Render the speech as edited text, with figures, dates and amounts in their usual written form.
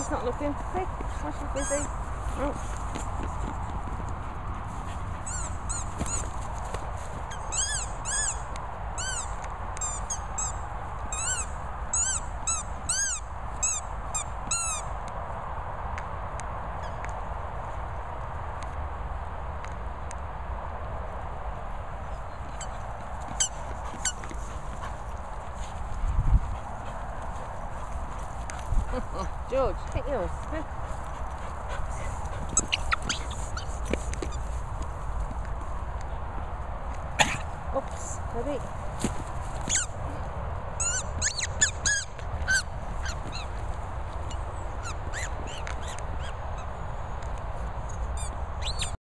He's not looking. Quick, Smashy's busy. Oh. George, get yours. Oops, ready?